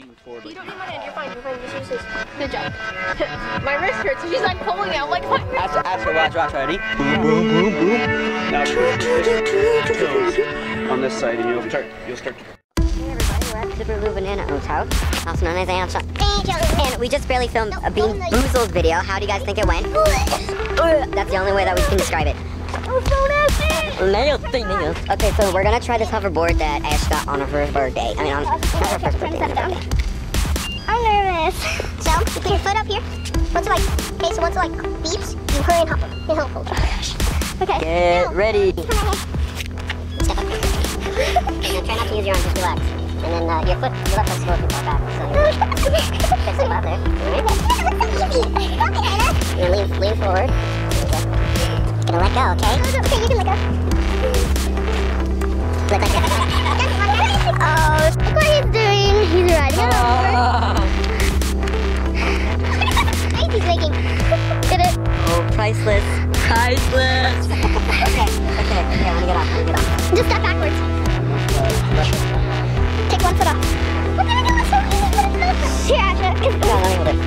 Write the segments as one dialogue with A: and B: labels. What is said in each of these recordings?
A: move forward.
B: You don't need my hand, you're fine, just use this. Good job. My wrist hurts, she's like pulling out, like my wrist.
A: After watch, ready? Boom, boom, boom, boom. Now twist toes on this side and you'll start to...
C: Hey everybody, we're at Superblue Banana Oats house, also known as Ancha. And we just barely filmed a Bean Boozled video. How do you guys think it went? That's the only way that we can describe it.
B: Oh, so nasty!
C: Okay, so we're gonna try this hoverboard that Ash got on her birthday. I mean, on her first birthday.
D: I'm nervous. So, you put your foot up here. Once it like, okay, so once it like beeps, you hurry and hop up. You help hold. Okay.
C: Get ready.
D: Step up. Now try not to use your arms, just relax. And then your left foot's supposed to go back. So step out there. Alright. And lean forward. Gonna let go, okay? Okay, you can let go. Look like that. Oh, look what he's doing. He's riding on a board. He's making. Did it?
C: Oh, priceless. Priceless. Okay, I'm gonna get off.
D: Just step backwards. Take one foot off. What did I do? It's so easy, but it's not. Here, Asha.
C: No, let me hold it.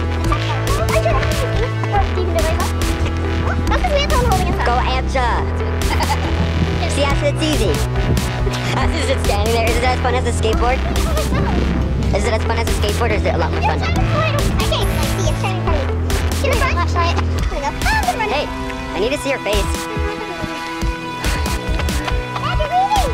C: Go, Asha. See, Asha, it's easy. Asha's just standing there. Is it as fun as a skateboard? Is it as fun as a skateboard, or is it a lot more fun?
D: I can't see. It's shining from me. Give me a flashlight. There we go.
C: Hey, I need to see your face.
D: Dad, you're leaving.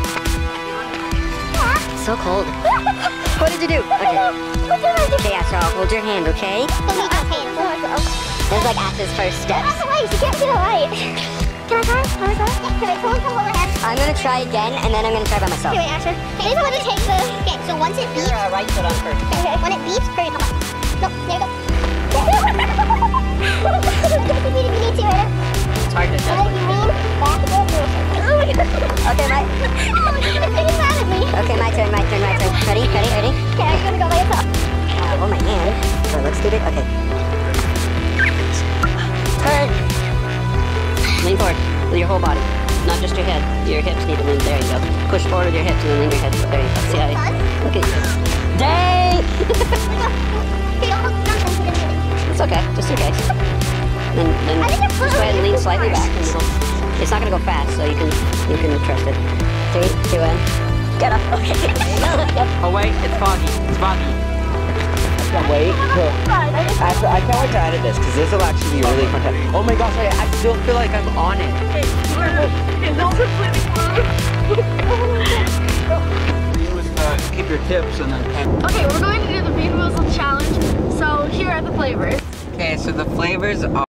C: So cold. What did you do? Okay. Okay, Asha, I'll hold your hand, okay? This is like Asha's first steps.
D: That's the light. You can't see the light. Can I try? Can someone come overhead?
C: I'm gonna try again, and then I'm gonna try by myself.
D: Here, wait, Asher. Here's how to take the... Okay, so once it beeps...
A: Your right foot on first.
D: Okay, when it beeps, hurry and hop up. No, there you go. You need to, right?
A: It's hard to
D: You lean back a bit.
C: Okay, my...
D: It's getting mad at me.
C: Okay, my turn. Ready?
D: Okay, are you gonna go by yourself?
C: Hold my hand. Do I look stupid? Okay. Turn. Lean forward with your whole body, not just your head. Your hips need to lean. There you go. Push forward with your hips and then lean your head. There you go. See how you... Look at you. Dang! It's okay, just in case. Then just go ahead and lean slightly back. And it's not gonna go fast, so you can trust it. 3, 2, 1. Get up. Okay.
A: Oh wait, it's foggy. It's foggy. I can't wait. Actually, I can't wait to edit this because this will actually be really fun. Oh my gosh, I still feel like I'm on it. Keep your tips and then...
B: Okay, we're going to do the Bean Boozled challenge. So here are the flavors.
A: Okay, so the flavors are...